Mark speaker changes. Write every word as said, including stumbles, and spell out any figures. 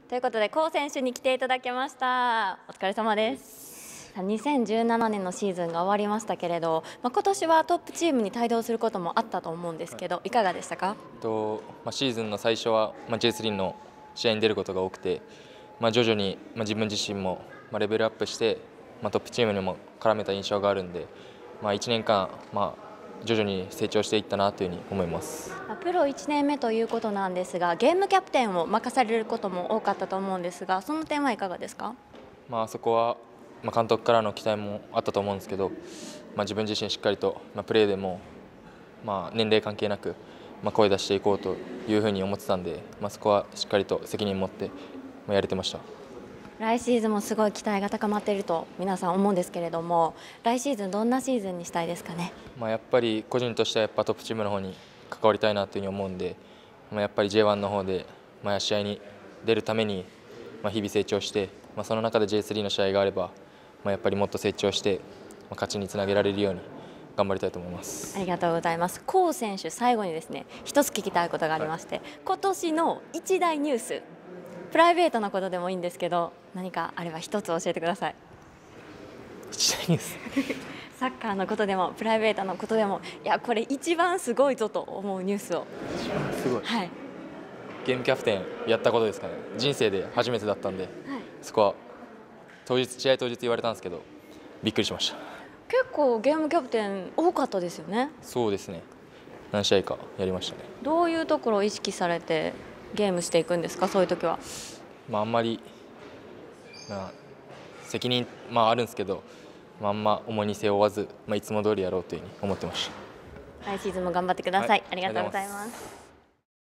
Speaker 1: ということで、コウ選手に来ていただきました。お疲れ様です。にせんじゅうななねんのシーズンが終わりましたけれど、まあ、今年はトップチームに帯同することもあったと思うんですけど、いかがでしたか？
Speaker 2: とまあ、シーズンの最初は、まあ、ジェイスリー の試合に出ることが多くて、まあ、徐々に、まあ、自分自身も、まあ、レベルアップして、まあ、トップチームにも絡めた印象があるんで、まあ、いちねんかん、まあ、徐々に成長していったなというふうに思います。
Speaker 1: プロいちねんめということなんですが、ゲームキャプテンを任されることも多かったと思うんですが、その点はいかがですか？
Speaker 2: まあ、そこは、まあ、監督からの期待もあったと思うんですけど、まあ、自分自身しっかりと、まあ、プレーでも、まあ、年齢関係なく、まあ、声出していこうというふうに思ってたんで、まあ、そこはしっかりと責任を持って、まあ、やれてました。
Speaker 1: 来シーズンもすごい期待が高まっていると皆さん思うんですけれども、来シーズンどんなシーズンにしたいですかね？
Speaker 2: まあ、やっぱり個人としてはやっぱトップチームの方に関わりたいなというふうに思うんで、まあ、やっぱり ジェイワン の方で、まあ、試合に出るために、まあ、日々成長して、まあ、その中で ジェイスリー の試合があれば、まあ、やっぱりもっと成長して、まあ、勝ちにつなげられるように頑張りたいと思います。
Speaker 1: ありがとうございます。コウ選手、最後にですね、一つ聞きたいことがありまして、はい、今年の一大ニュース、プライベートなことでもいいんですけど、何かあれば一つ教えてください。
Speaker 2: 一大ニュース
Speaker 1: サッカーのことでもプライベートのことでも、いやこれ一番すごいぞと思うニュースを。
Speaker 2: 一番すごい、
Speaker 1: はい、
Speaker 2: ゲームキャプテンやったことですかね。人生で初めてだったんで、はい、そこは当日試合当日言われたんですけどびっくりしました。
Speaker 1: 結構ゲームキャプテン多かったですよね。
Speaker 2: そうですね、何試合かやりましたね。
Speaker 1: どういうところを意識されてゲームしていくんですか、そういう時は？
Speaker 2: まあ、あんまり、まあ、責任、まあ、あるんですけど、まあ、あんま重荷背負わず、まあ、いつも通りやろうというふうに思ってました。
Speaker 1: 来シーズンも頑張ってください。
Speaker 2: はい、
Speaker 1: ありがとうございます。